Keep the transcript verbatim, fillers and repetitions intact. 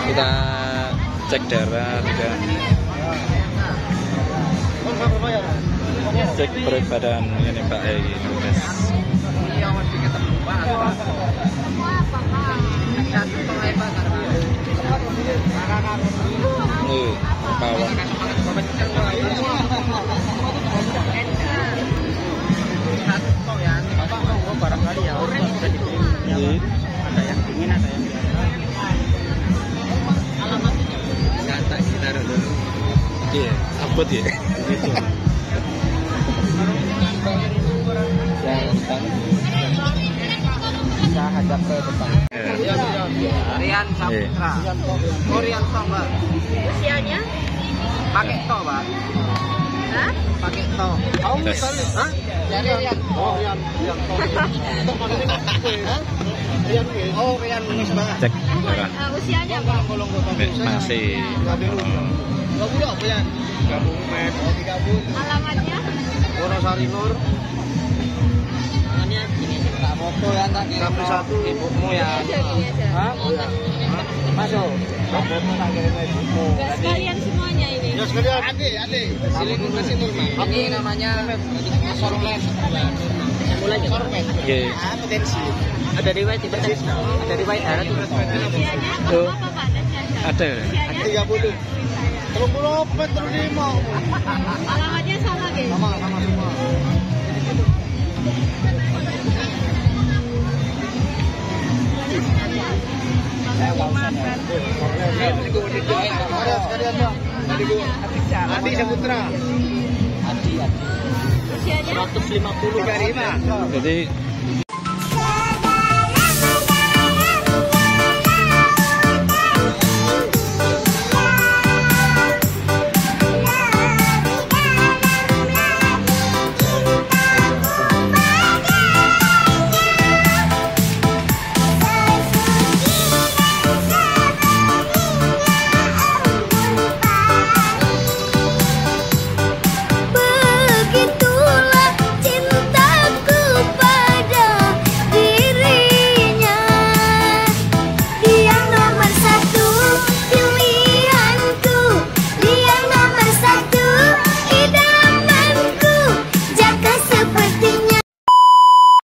Kita cek darah juga. Cek berat badan ini Pak Egi guys. Nih, bawah. Barangkali ya, ada yang dingin, ada yang biasa. Alamatnya nggak kita dulu. Iya, abot ya. Gitu. Kita hadap ke depan. Rian Saputra. Korean Samba. Usianya? Pakai to, Pak. Hah? Pakai to. Kamu misalnya, hah? Dari Rian. Oh, Rian. Rian to. Rian, oh Rian Misbah. Cek darah. Uh, usianya Pak? Masih. Enggak boleh apa ya? Gabung med. Oh, digabung. Alamatnya? Wonosari Nur. Tangannya gini aja. Enggak foto ya, tak kirim satu ibumu ya. Gini aja, gini aja. Hah? Oh ya. Masuk. Foto tak kirim ibumu. Enggak sekalian semuanya ini. Ya sekalian. Adik, adik. Silin kasih Nur, Mas. Oke, namanya Sorlet. Mulai Sorlet. Oke. Ah, potensi. Ada riwayat dibetes. Ada riwayat darah tuh. Usianya? Tuh. Apa Pak? Ada Ada. Usianya? tiga puluh. tiga puluh empat terus lima. Alamatnya sama guys? Sama, sama semua. Adi Saputra. Adi, Adi. Usianya? seratus lima puluh. Jadi